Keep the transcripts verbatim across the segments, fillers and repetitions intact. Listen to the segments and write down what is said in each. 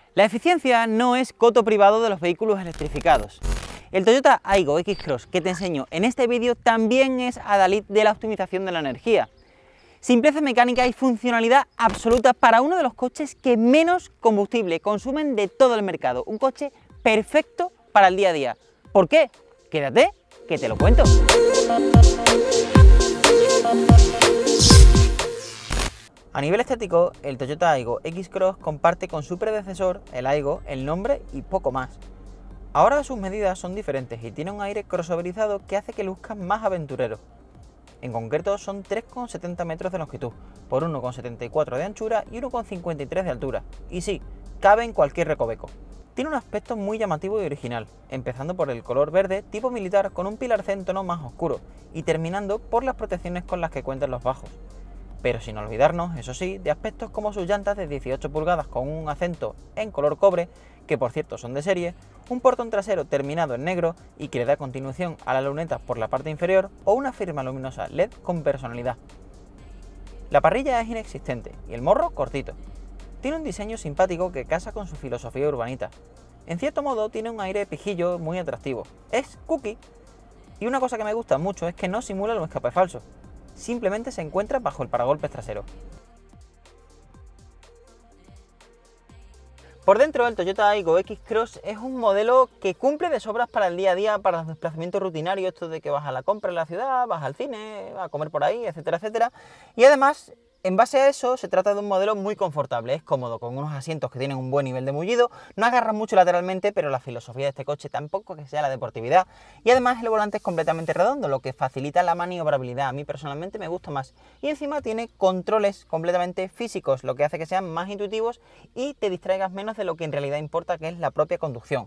La eficiencia no es coto privado de los vehículos electrificados. El Toyota Aygo X-Cross que te enseño en este vídeo también es adalid de la optimización de la energía. Simpleza mecánica y funcionalidad absoluta para uno de los coches que menos combustible consumen de todo el mercado. Un coche perfecto para el día a día. ¿Por qué? Quédate, que te lo cuento. A nivel estético, el Toyota Aygo X-Cross comparte con su predecesor, el Aygo, el nombre y poco más. Ahora sus medidas son diferentes y tiene un aire crossoverizado que hace que luzca más aventurero. En concreto son tres coma setenta metros de longitud, por uno coma setenta y cuatro de anchura y uno coma cincuenta y tres de altura. Y sí, cabe en cualquier recoveco. Tiene un aspecto muy llamativo y original, empezando por el color verde tipo militar con un pilarcé en tono más oscuro y terminando por las protecciones con las que cuentan los bajos. Pero sin olvidarnos, eso sí, de aspectos como sus llantas de dieciocho pulgadas con un acento en color cobre, que por cierto son de serie, un portón trasero terminado en negro y que le da continuación a la luneta por la parte inferior, o una firma luminosa L E D con personalidad. La parrilla es inexistente y el morro cortito. Tiene un diseño simpático que casa con su filosofía urbanita. En cierto modo tiene un aire pijillo muy atractivo. Es cookie. Y una cosa que me gusta mucho es que no simula un escape falso. Simplemente se encuentra bajo el paragolpes trasero. Por dentro, el Toyota Aygo X-Cross es un modelo que cumple de sobras para el día a día, para los desplazamientos rutinarios, esto de que vas a la compra en la ciudad, vas al cine, a comer por ahí, etcétera, etcétera. Y además, en base a eso, se trata de un modelo muy confortable, es cómodo, con unos asientos que tienen un buen nivel de mullido, no agarran mucho lateralmente, pero la filosofía de este coche tampoco que sea la deportividad. Y además el volante es completamente redondo, lo que facilita la maniobrabilidad. A mí personalmente me gusta más. Y encima tiene controles completamente físicos, lo que hace que sean más intuitivos y te distraigas menos de lo que en realidad importa, que es la propia conducción.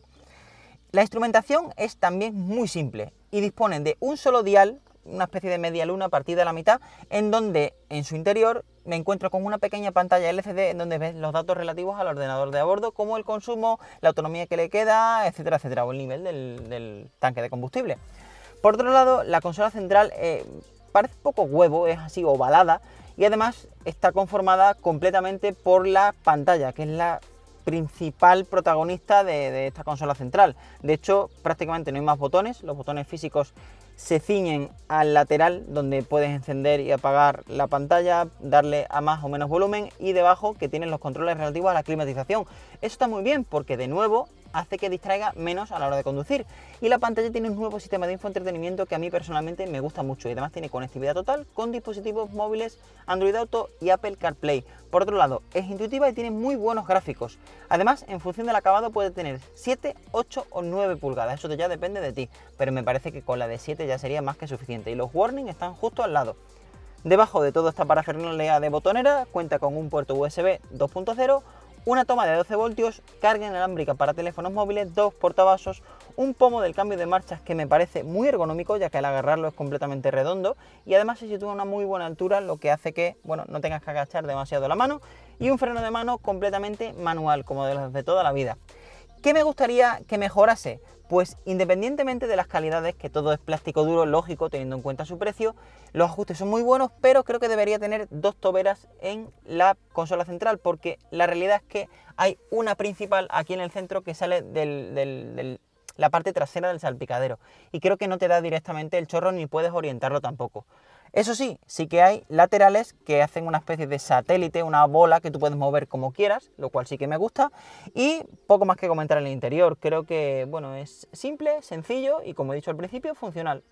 La instrumentación es también muy simple y disponen de un solo dial, una especie de media luna partida a la mitad, en donde en su interior me encuentro con una pequeña pantalla L C D en donde ves los datos relativos al ordenador de a bordo, como el consumo, la autonomía que le queda, etcétera, etcétera, o el nivel del, del tanque de combustible. Por otro lado, la consola central eh, parece un poco huevo, es así ovalada, y además está conformada completamente por la pantalla, que es la principal protagonista de, de esta consola central. De hecho, prácticamente no hay más botones, los botones físicos se ciñen al lateral donde puedes encender y apagar la pantalla, darle a más o menos volumen, y debajo que tienen los controles relativos a la climatización. Eso está muy bien porque de nuevo hace que distraiga menos a la hora de conducir, y la pantalla tiene un nuevo sistema de infoentretenimiento que a mí personalmente me gusta mucho y además tiene conectividad total con dispositivos móviles Android Auto y Apple CarPlay. Por otro lado, es intuitiva y tiene muy buenos gráficos. Además, en función del acabado puede tener siete, ocho o nueve pulgadas, eso ya depende de ti, pero me parece que con la de siete ya sería más que suficiente, y los warnings están justo al lado. Debajo de toda esta parafernalia de botonera cuenta con un puerto U S B dos punto cero, una toma de doce voltios, carga inalámbrica para teléfonos móviles, dos portavasos, un pomo del cambio de marchas que me parece muy ergonómico, ya que al agarrarlo es completamente redondo y además se sitúa a una muy buena altura, lo que hace que, bueno, no tengas que agachar demasiado la mano, y un freno de mano completamente manual, como de los de toda la vida. ¿Qué me gustaría que mejorase? Pues independientemente de las calidades, que todo es plástico duro, lógico, teniendo en cuenta su precio, los ajustes son muy buenos, pero creo que debería tener dos toberas en la consola central, porque la realidad es que hay una principal aquí en el centro que sale de del, del, la parte trasera del salpicadero, y creo que no te da directamente el chorro ni puedes orientarlo tampoco. Eso sí, sí que hay laterales que hacen una especie de satélite, una bola que tú puedes mover como quieras, lo cual sí que me gusta, y poco más que comentar en el interior. Creo que, bueno, es simple, sencillo y, como he dicho al principio, funcional.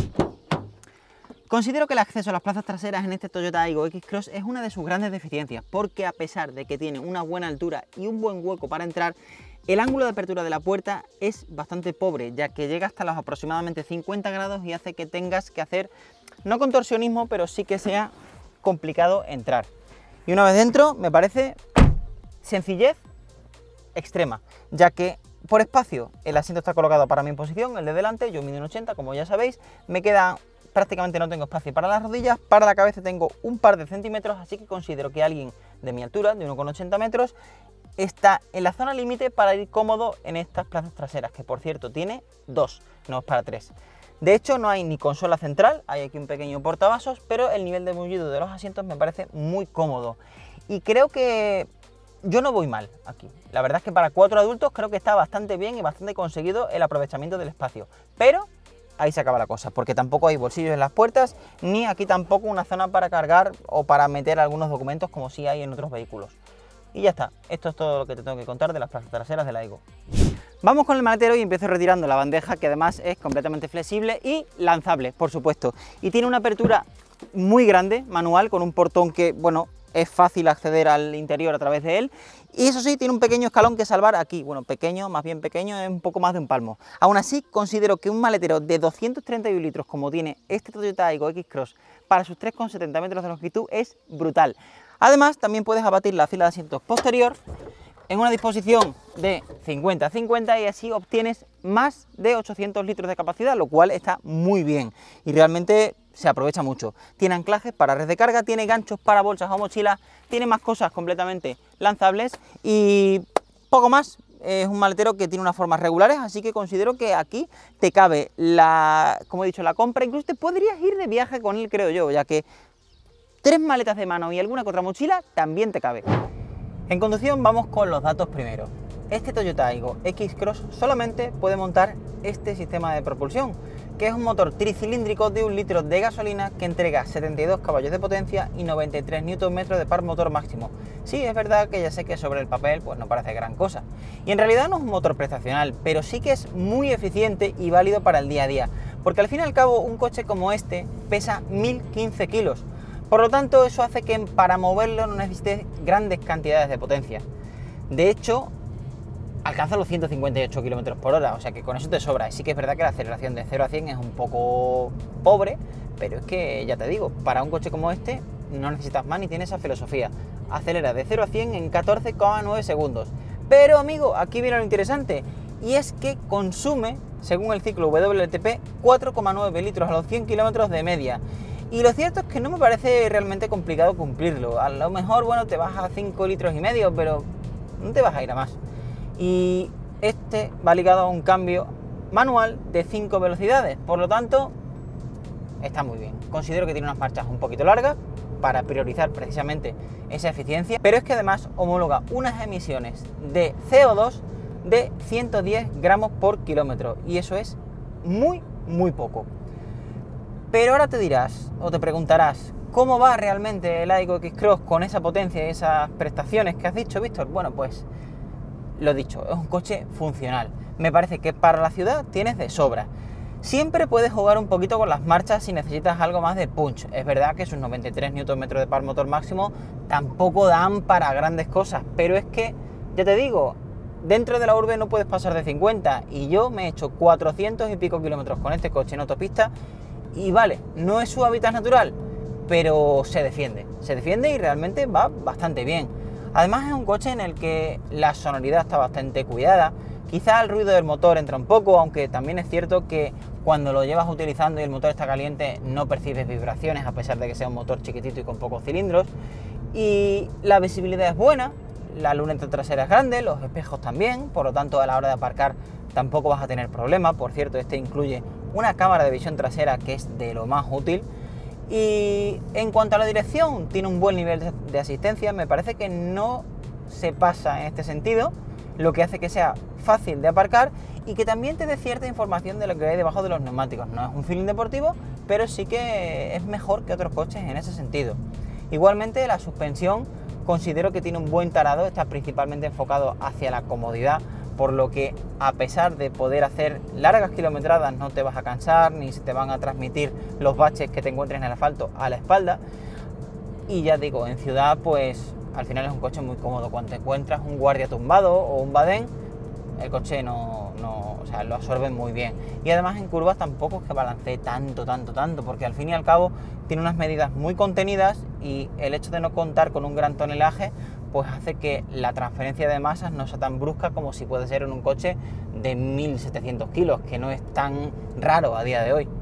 Considero que el acceso a las plazas traseras en este Toyota Aygo X-Cross es una de sus grandes deficiencias, porque a pesar de que tiene una buena altura y un buen hueco para entrar, el ángulo de apertura de la puerta es bastante pobre, ya que llega hasta los aproximadamente cincuenta grados y hace que tengas que hacer, no contorsionismo, pero sí que sea complicado entrar. Y una vez dentro, me parece sencillez extrema, ya que por espacio el asiento está colocado para mi posición, el de delante, yo mido un ochenta, como ya sabéis, me queda, prácticamente no tengo espacio para las rodillas, para la cabeza tengo un par de centímetros, así que considero que alguien de mi altura, de uno coma ochenta metros, está en la zona límite para ir cómodo en estas plazas traseras, que por cierto tiene dos, no es para tres. De hecho, no hay ni consola central, hay aquí un pequeño portavasos, pero el nivel de mullido de los asientos me parece muy cómodo. Y creo que yo no voy mal aquí. La verdad es que para cuatro adultos creo que está bastante bien y bastante conseguido el aprovechamiento del espacio. Pero ahí se acaba la cosa, porque tampoco hay bolsillos en las puertas, ni aquí tampoco una zona para cargar o para meter algunos documentos como sí hay en otros vehículos. Y ya está, esto es todo lo que te tengo que contar de las plazas traseras de la Aygo. Vamos con el maletero y empiezo retirando la bandeja, que además es completamente flexible y lanzable, por supuesto. Y tiene una apertura muy grande, manual, con un portón que, bueno, es fácil acceder al interior a través de él. Y eso sí, tiene un pequeño escalón que salvar aquí. Bueno, pequeño, más bien pequeño, es un poco más de un palmo. Aún así, considero que un maletero de doscientos treinta y uno litros, como tiene este Toyota Aygo X-Cross, para sus tres coma setenta metros de longitud, es brutal. Además, también puedes abatir la fila de asientos posterior en una disposición de cincuenta a cincuenta y así obtienes más de ochocientos litros de capacidad, lo cual está muy bien y realmente se aprovecha mucho. Tiene anclajes para red de carga, tiene ganchos para bolsas o mochilas, tiene más cosas completamente lanzables y poco más. Es un maletero que tiene unas formas regulares, así que considero que aquí te cabe la, como he dicho, la compra. Incluso te podrías ir de viaje con él, creo yo, ya que tres maletas de mano y alguna que otra mochila también te cabe. En conducción vamos con los datos primero. Este Toyota Aygo X-Cross solamente puede montar este sistema de propulsión, que es un motor tricilíndrico de un litro de gasolina que entrega setenta y dos caballos de potencia y noventa y tres newton metros de par motor máximo. Sí, es verdad que ya sé que sobre el papel pues no parece gran cosa. Y en realidad no es un motor prestacional, pero sí que es muy eficiente y válido para el día a día, porque al fin y al cabo un coche como este pesa mil quince kilos. Por lo tanto, eso hace que para moverlo no necesites grandes cantidades de potencia. De hecho, alcanza los ciento cincuenta y ocho kilómetros por hora, o sea que con eso te sobra. Y sí que es verdad que la aceleración de cero a cien es un poco pobre, pero es que, ya te digo, para un coche como este no necesitas más ni tiene esa filosofía. Acelera de cero a cien en catorce coma nueve segundos. Pero, amigo, aquí viene lo interesante, y es que consume, según el ciclo W L T P, cuatro coma nueve litros a los cien kilómetros de media. Y lo cierto es que no me parece realmente complicado cumplirlo. A lo mejor, bueno, te vas a cinco litros y medio, pero no te vas a ir a más. Y este va ligado a un cambio manual de cinco velocidades, por lo tanto, está muy bien. Considero que tiene unas marchas un poquito largas para priorizar precisamente esa eficiencia, pero es que además homologa unas emisiones de C O dos de ciento diez gramos por kilómetro, y eso es muy, muy poco. Pero ahora te dirás, o te preguntarás, ¿cómo va realmente el Aygo X-Cross con esa potencia y esas prestaciones que has dicho, Víctor? Bueno, pues lo dicho, es un coche funcional. Me parece que para la ciudad tienes de sobra. Siempre puedes jugar un poquito con las marchas si necesitas algo más de punch. Es verdad que sus noventa y tres newton metros de par motor máximo tampoco dan para grandes cosas, pero es que, ya te digo, dentro de la urbe no puedes pasar de cincuenta, y yo me he hecho cuatrocientos y pico kilómetros con este coche en autopista. Y vale, no es su hábitat natural, pero se defiende, se defiende y realmente va bastante bien. Además es un coche en el que la sonoridad está bastante cuidada, quizá el ruido del motor entra un poco, aunque también es cierto que cuando lo llevas utilizando y el motor está caliente no percibes vibraciones, a pesar de que sea un motor chiquitito y con pocos cilindros. Y la visibilidad es buena, la luneta trasera es grande, los espejos también, por lo tanto a la hora de aparcar tampoco vas a tener problema. Por cierto, este incluye una cámara de visión trasera que es de lo más útil. Y en cuanto a la dirección, tiene un buen nivel de asistencia, me parece que no se pasa en este sentido, lo que hace que sea fácil de aparcar y que también te dé cierta información de lo que hay debajo de los neumáticos. No es un feeling deportivo, pero sí que es mejor que otros coches en ese sentido. Igualmente, la suspensión considero que tiene un buen tarado, está principalmente enfocado hacia la comodidad, por lo que a pesar de poder hacer largas kilometradas no te vas a cansar, ni se te van a transmitir los baches que te encuentres en el asfalto a la espalda. Y ya digo, en ciudad pues al final es un coche muy cómodo. Cuando te encuentras un guardia tumbado o un badén, el coche no, no, o sea, lo absorbe muy bien. Y además en curvas tampoco es que balancee tanto, tanto, tanto, porque al fin y al cabo tiene unas medidas muy contenidas, y el hecho de no contar con un gran tonelaje pues hace que la transferencia de masas no sea tan brusca como si puede ser en un coche de mil setecientos kilos, que no es tan raro a día de hoy.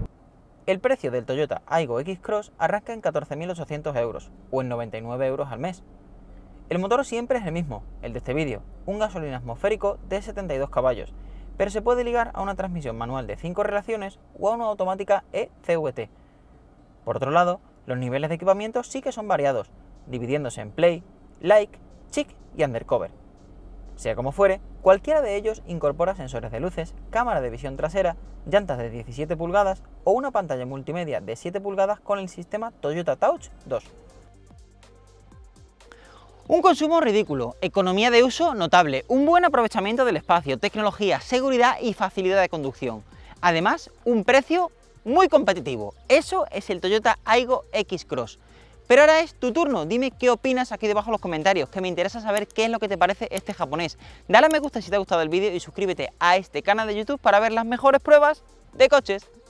El precio del Toyota Aygo X-Cross arranca en catorce mil ochocientos euros o en noventa y nueve euros al mes. El motor siempre es el mismo, el de este vídeo, un gasolina atmosférico de setenta y dos caballos, pero se puede ligar a una transmisión manual de cinco relaciones o a una automática E C V T. Por otro lado, los niveles de equipamiento sí que son variados, dividiéndose en Play, Like chic y undercover. Sea como fuere, cualquiera de ellos incorpora sensores de luces, cámara de visión trasera, llantas de diecisiete pulgadas o una pantalla multimedia de siete pulgadas con el sistema Toyota Touch dos. Un consumo ridículo, economía de uso notable, un buen aprovechamiento del espacio, tecnología, seguridad y facilidad de conducción. Además, un precio muy competitivo. Eso es el Toyota Aygo X-Cross. Pero ahora es tu turno, dime qué opinas aquí debajo en los comentarios, que me interesa saber qué es lo que te parece este japonés. Dale a me gusta si te ha gustado el vídeo y suscríbete a este canal de YouTube para ver las mejores pruebas de coches.